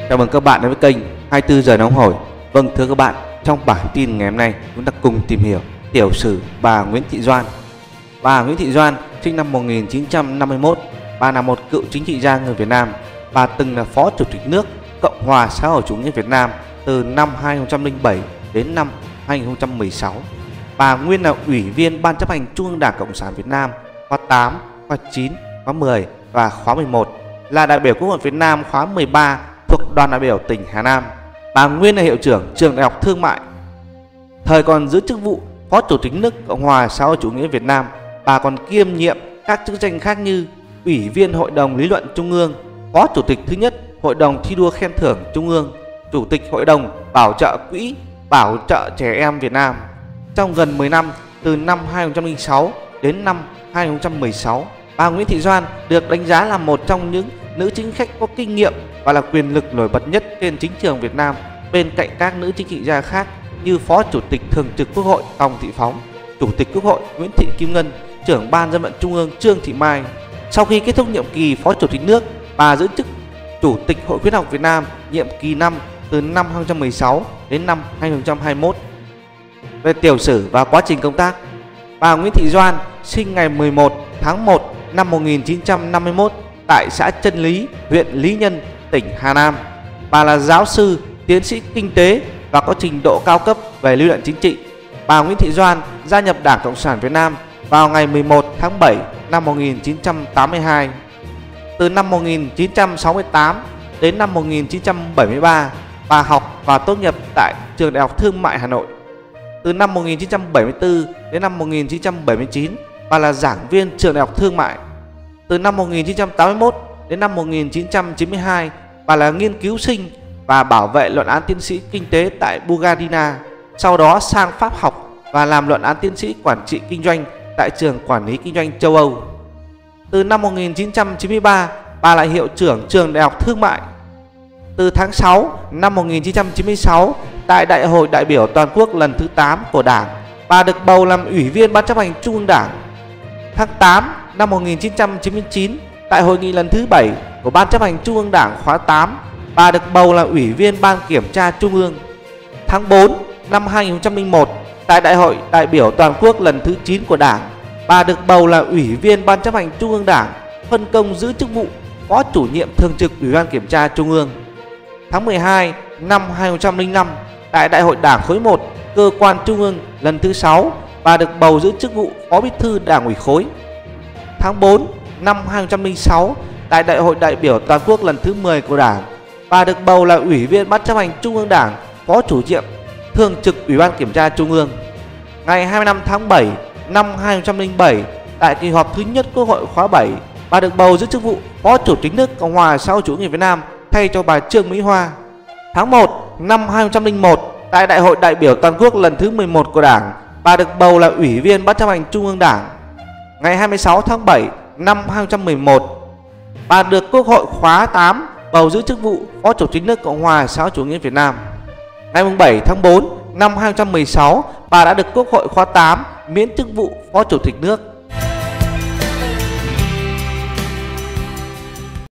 Chào mừng các bạn đến với kênh 24 giờ nóng hổi. Vâng thưa các bạn, trong bản tin ngày hôm nay chúng ta cùng tìm hiểu tiểu sử bà Nguyễn Thị Doan. Bà Nguyễn Thị Doan sinh năm 1951. Bà là một cựu chính trị gia người Việt Nam. Bà từng là Phó Chủ tịch nước Cộng hòa xã hội chủ nghĩa Việt Nam từ năm 2007 đến năm 2016. Bà nguyên là Ủy viên Ban chấp hành Trung ương Đảng Cộng sản Việt Nam khóa 8, khóa 9, khóa 10 và khóa 11, là đại biểu Quốc hội Việt Nam khóa 13 thuộc đoàn đại biểu tỉnh Hà Nam. Bà nguyên là hiệu trưởng trường Đại học Thương mại. Thời còn giữ chức vụ Phó Chủ tịch nước Cộng hòa xã hội chủ nghĩa Việt Nam, bà còn kiêm nhiệm các chức danh khác như Ủy viên Hội đồng Lý luận Trung ương, Phó Chủ tịch thứ nhất Hội đồng thi đua khen thưởng Trung ương, Chủ tịch Hội đồng bảo trợ Quỹ bảo trợ trẻ em Việt Nam. Trong gần 10 năm, từ năm 2006 đến năm 2016, bà Nguyễn Thị Doan được đánh giá là một trong những nữ chính khách có kinh nghiệm và là quyền lực nổi bật nhất trên chính trường Việt Nam, bên cạnh các nữ chính trị gia khác như Phó Chủ tịch Thường trực Quốc hội Tòng Thị Phóng, Chủ tịch Quốc hội Nguyễn Thị Kim Ngân, Trưởng Ban Dân vận Trung ương Trương Thị Mai. Sau khi kết thúc nhiệm kỳ Phó Chủ tịch nước, bà giữ chức Chủ tịch Hội Khuyến học Việt Nam nhiệm kỳ 5 từ năm 2016 đến năm 2021. Về tiểu sử và quá trình công tác, bà Nguyễn Thị Doan sinh ngày 11 tháng 1 năm 1951 tại xã Trân Lý, huyện Lý Nhân, tỉnh Hà Nam. Bà là giáo sư, tiến sĩ kinh tế và có trình độ cao cấp về lý luận chính trị. Bà Nguyễn Thị Doan gia nhập Đảng Cộng sản Việt Nam vào ngày 11 tháng 7 năm 1982. Từ năm 1968 đến năm 1973, bà học và tốt nghiệp tại Trường Đại học Thương mại Hà Nội. Từ năm 1974 đến năm 1979, bà là giảng viên Trường Đại học Thương mại. Từ năm 1981 đến năm 1992, bà là nghiên cứu sinh và bảo vệ luận án tiến sĩ kinh tế tại Bulgaria. Sau đó sang Pháp học và làm luận án tiến sĩ quản trị kinh doanh tại Trường Quản lý Kinh doanh châu Âu. Từ năm 1993, bà là hiệu trưởng Trường Đại học Thương mại. Từ tháng 6 năm 1996, tại Đại hội đại biểu toàn quốc lần thứ 8 của Đảng, bà được bầu làm Ủy viên Ban chấp hành Trung ương Đảng. Tháng 8 năm 1999, tại hội nghị lần thứ 7 của Ban chấp hành Trung ương Đảng khóa 8, bà được bầu là Ủy viên Ban kiểm tra Trung ương. Tháng 4 năm 2001, tại Đại hội đại biểu toàn quốc lần thứ 9 của Đảng, bà được bầu là Ủy viên Ban chấp hành Trung ương Đảng, phân công giữ chức vụ Phó Chủ nhiệm Thường trực Ủy ban Kiểm tra Trung ương. Tháng 12 năm 2005, tại Đại hội Đảng khối 1, cơ quan Trung ương lần thứ 6, bà được bầu giữ chức vụ Phó Bí thư Đảng ủy khối. Tháng 4 năm 2006, tại Đại hội đại biểu toàn quốc lần thứ 10 của Đảng, bà được bầu là Ủy viên Ban chấp hành Trung ương Đảng, Phó Chủ nhiệm Thường trực Ủy ban Kiểm tra Trung ương. Ngày 25 tháng 7 năm 2007, tại kỳ họp thứ nhất Quốc hội khóa 7, bà được bầu giữ chức vụ Phó Chủ tịch nước Cộng hòa xã hội chủ nghĩa Việt Nam thay cho bà Trương Mỹ Hoa. Tháng 1 năm 2001, tại Đại hội đại biểu toàn quốc lần thứ 11 của Đảng, bà được bầu là Ủy viên Ban chấp hành Trung ương Đảng. Ngày 26 tháng 7 năm 2011, bà được Quốc hội khóa 8 bầu giữ chức vụ Phó Chủ tịch nước Cộng hòa xã hội chủ nghĩa Việt Nam. Ngày 7 tháng 4 năm 2016, bà đã được Quốc hội khóa 8 miễn chức vụ Phó Chủ tịch nước.